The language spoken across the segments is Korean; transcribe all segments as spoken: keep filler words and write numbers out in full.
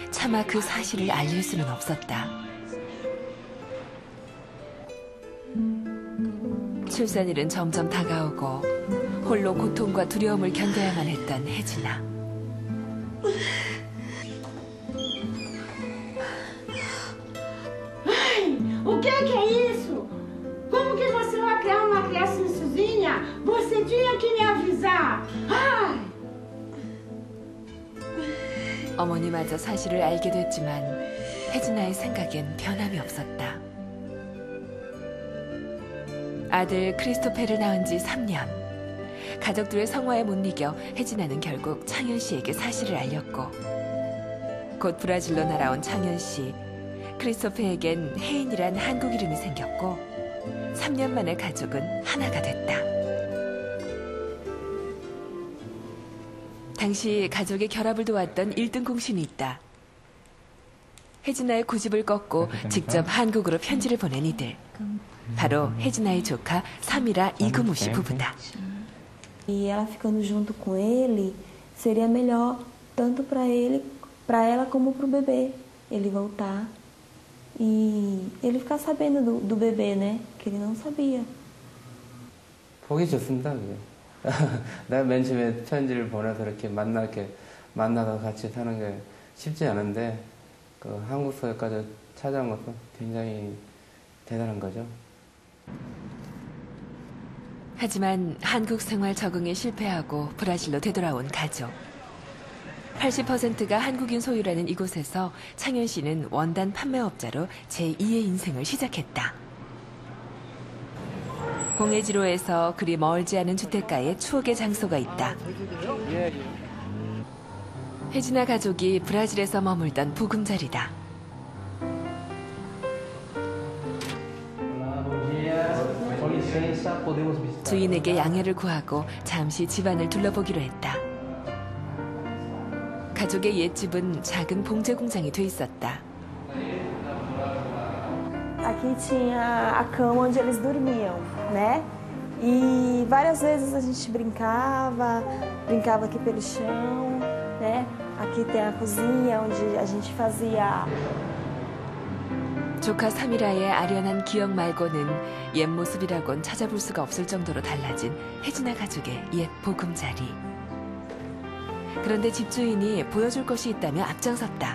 차마 그 사실을 알릴 수는 없었다. 출산일은 점점 다가오고 홀로 고통과 두려움을 견뎌야만 했던 혜진아. O que que é isso? Como que você vai criar uma criança sozinha? Você tinha que me avisar. Ai. 어머니마저 사실을 알게 됐지만 혜진아의 생각엔 변함이 없었다. 아들 크리스토페를 낳은 지 삼 년. 가족들의 성화에 못 이겨 혜진아는 결국 창현 씨에게 사실을 알렸고, 곧 브라질로 날아온 창현 씨, 크리스토페에겐 혜인이란 한국 이름이 생겼고 삼 년 만에 가족은 하나가 됐다. 당시 가족의 결합을 도왔던 일 등 공신이 있다. 혜진아의 고집을 꺾고 직접 한국으로 편지를 보낸 이들. 바로 혜진아의 조카 사미라 이금우 씨 부부다. E ela ficando junto com ele seria melhor tanto para ele, para ela como para o bebê. Ele voltar e ele ficar sabendo do, do bebê, né? Que ele não sabia. 보기 좋습니다. 내가 맨 처음에 편지를 보내서 이렇게 만나 이렇게 만나서 같이 사는 게 쉽지 않은데 그 한국 서울까지 찾아온 것도 굉장히 대단한 거죠. 하지만 한국 생활 적응에 실패하고 브라질로 되돌아온 가족. 팔십 퍼센트가 한국인 소유라는 이곳에서 창현 씨는 원단 판매업자로 제이의 인생을 시작했다. 공예지로에서 그리 멀지 않은 주택가에 추억의 장소가 있다. 혜진아 가족이 브라질에서 머물던 보금자리다. 주인에게 양해를 구하고 잠시 집안을 둘러보기로 했다. 가족의 옛집은 작은 봉제 공장이 돼 있었다. Aqui tinha a cama onde eles dormiam, né? E várias vezes a gente brincava, brincava aqui pelo chão, né? Aqui tem a cozinha onde a gente fazia. 조카 사미라의 아련한 기억 말고는 옛 모습이라곤 찾아볼 수가 없을 정도로 달라진 혜진아 가족의 옛 보금자리. 그런데 집주인이 보여줄 것이 있다며 앞장섰다.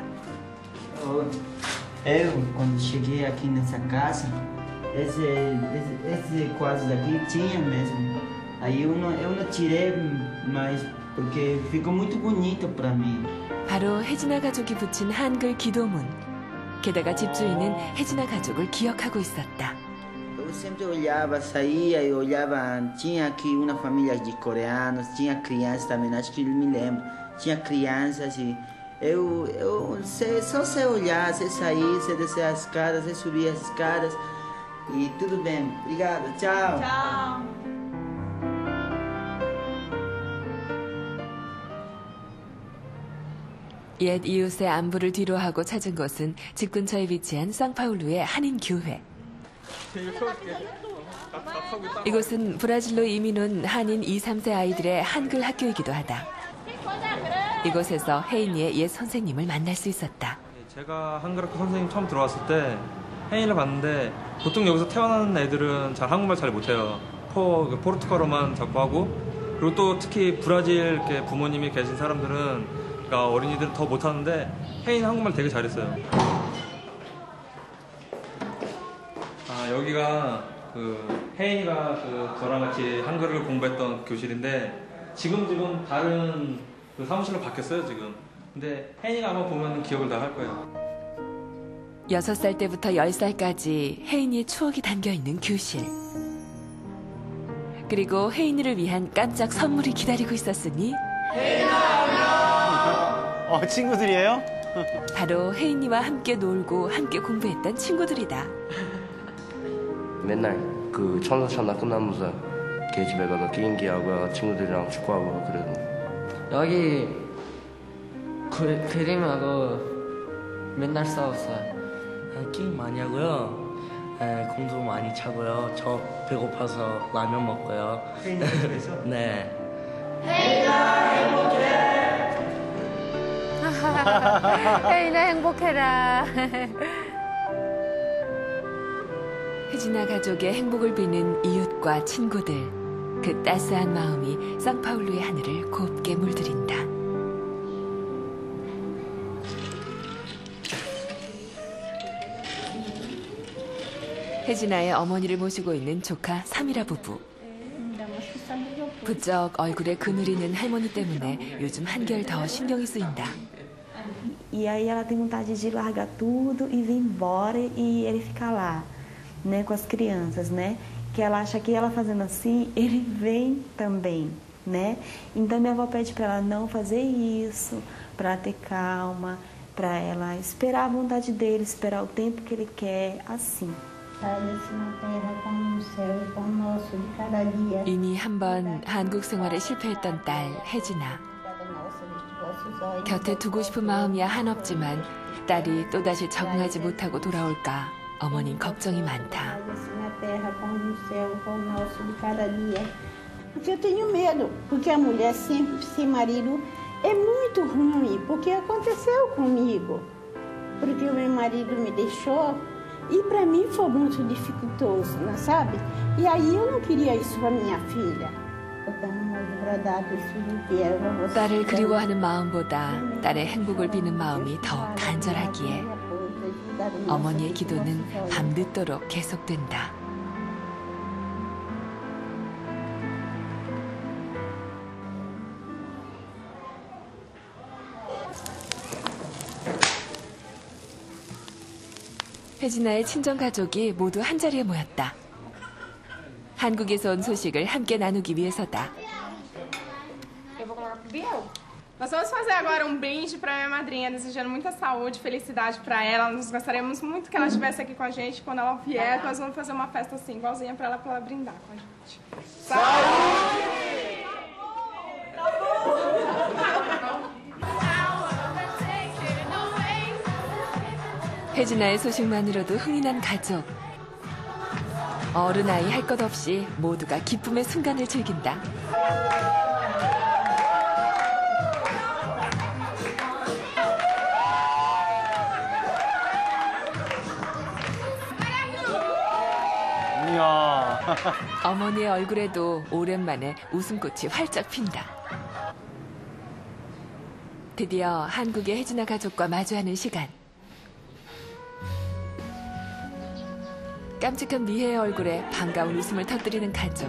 Eu, quando cheguei aqui nessa casa, esse, esse, esse quadro daqui tinha mesmo. Aí eu não, eu não tirei, mas porque ficou muito bonito para mim. 바로 혜진아 가족이 붙인 한글 기도문. 게다가 집주인은 혜진아 가족을 기억하고 있었다. Eu sempre olhava, saía e olhava, tinha aqui uma família de coreanos, tinha crianças também, acho que me lembro. Tinha crianças e eu, eu sei, só sei olhar, sei sair, sei descer as escadas, sei subir as escadas e tudo bem. Obrigado, tchau. Tchau. 옛 이웃의 안부를 뒤로하고 찾은 곳은 집 근처에 위치한 상파울루의 한인 교회. 이곳은 브라질로 이민 온 한인 이, 삼 세 아이들의 한글 학교이기도 하다. 이곳에서 혜인이의 옛 선생님을 만날 수 있었다. 제가 한글학교 선생님 처음 들어왔을 때 혜인이를 봤는데 보통 여기서 태어난 애들은 잘 한국말 잘 못해요. 포, 포르투갈어만 자꾸 하고, 그리고 또 특히 브라질 이렇게 부모님이 계신 사람들은, 그러니까 어린이들은 더 못하는데 혜인은 한국말 되게 잘했어요. 아, 여기가 그 혜인이가 그 저랑 같이 한글을 공부했던 교실인데 지금 지금 다른 그 사무실로 바뀌었어요 지금. 근데 혜인이가 아마 보면 기억을 다 할 거예요. 여섯 살 때부터 열 살까지 혜인이의 추억이 담겨있는 교실. 그리고 혜인이를 위한 깜짝 선물이 기다리고 있었으니 어, 친구들이에요? 바로 혜인이와 함께 놀고 함께 공부했던 친구들이다. 맨날 그 천사천나 끝나면서 걔 집에 가서 게임기하고 친구들이랑 축구하고 그래도. 여기 그, 그림하고 맨날 싸웠어요. 게임 많이 하고요. 네, 공도 많이 차고요. 저 배고파서 라면 먹고요. 네. 혜인아 행복해라. 혜진아 가족의 행복을 비는 이웃과 친구들. 그 따스한 마음이 상파울루의 하늘을 곱게 물들인다. 혜진아의 어머니를 모시고 있는 조카 사미라 부부. 부쩍 얼굴에 그늘이는 할머니 때문에 요즘 한결 더 신경이 쓰인다. E aí ela tem vontade de largar tudo e vir embora e ele ficar lá, né, com as crianças, né? Que ela acha que ela fazendo assim, ele vem também, né? Então minha avó pede para ela não fazer isso, para ela ter calma, para ela esperar a vontade dele, esperar o tempo que ele quer, assim. 이미 한 번 한국 생활에 실패했던 딸 혜진아. 곁에 두고 싶은 마음이야 한없지만 딸이 또다시 적응하지 못하고 돌아올까 어머닌 걱정이 많다. Porque eu tenho medo, porque a mulher sempre sem marido é muito ruim, porque aconteceu comigo. Porque o meu marido me deixou e para mim foi muito dificultoso, não sabe? E aí eu não queria isso para minha filha. 딸을 그리워하는 마음보다 딸의 행복을 비는 마음이 더 간절하기에 어머니의 기도는 밤늦도록 계속된다. 혜진아의 친정가족이 모두 한자리에 모였다. 한국에서 온 소식을 함께 나누기 위해서다. Nós vamos fazer agora um brinde para minha madrinha, desejando muita saúde, felicidade para ela. Nós gostaríamos muito que ela estivesse aqui com a gente. Quando ela vier, nós vamos fazer uma festa assim, igualzinha para ela, para ela brindar com a gente. Saúde! 혜진아의 소식만으로도 흥이 난 가족. 어른 아이 할 것 없이 모두가 기쁨의 순간을 즐긴다. 이야. 어머니의 얼굴에도 오랜만에 웃음꽃이 활짝 핀다. 드디어 한국의 혜진아 가족과 마주하는 시간. 깜찍한 미혜의 얼굴에 반가운 웃음을 터뜨리는 가족.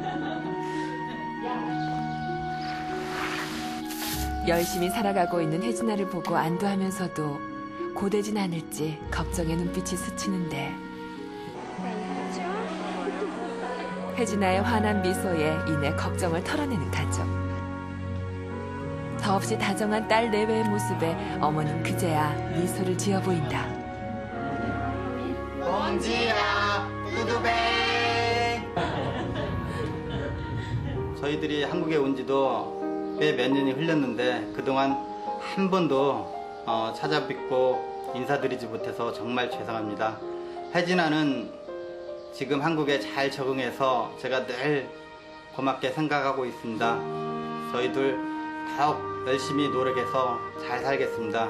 열심히 살아가고 있는 혜진아를 보고 안도하면서도 고되진 않을지 걱정의 눈빛이 스치는데 혜진아의 환한 미소에 이내 걱정을 털어내는 가족. 더없이 다정한 딸 내외의 모습에 어머니는 그제야 미소를 지어 보인다. 봉지야, 뚜두뱅. 저희들이 한국에 온 지도 꽤 몇 년이 흘렀는데 그동안 한 번도 어, 찾아뵙고 인사드리지 못해서 정말 죄송합니다. 혜진아는 지금 한국에 잘 적응해서 제가 늘 고맙게 생각하고 있습니다. 저희들 더욱 열심히 노력해서 잘 살겠습니다.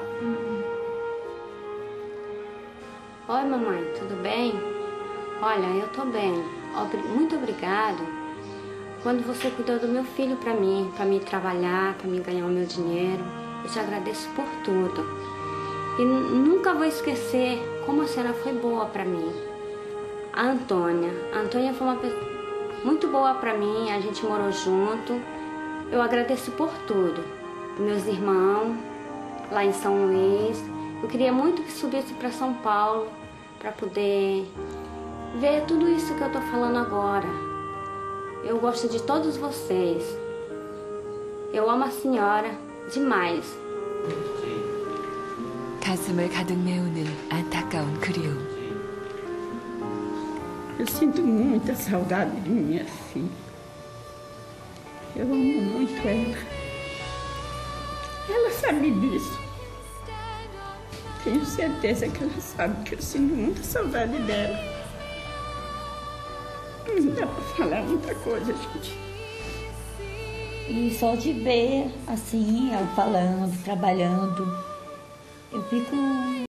Oi, mamãe, tudo bem? Olha, eu tô bem. Obri- Muito obrigado. Quando você cuidou do meu filho pra mim, pra me trabalhar, pra me ganhar o meu dinheiro, eu te agradeço por tudo. E n- nunca vou esquecer como a senhora foi boa pra mim. A Antônia. A Antônia foi uma pessoa muito boa pra mim, a gente morou junto. Eu agradeço por tudo. Meus irmãos, lá em São Luís. Eu queria muito que subisse para São Paulo para poder ver tudo isso que eu tô falando agora. Eu gosto de todos vocês. Eu amo a senhora demais. 가슴을 가득 메우는 안타까운 그리움. Eu sinto muita saudade de minha filha. Eu amo muito ela. Ela sabe disso. Tenho certeza que ela sabe que eu sinto muita saudade dela. Não dá pra falar muita coisa, gente. E só de ver, assim, ela falando, trabalhando, eu fico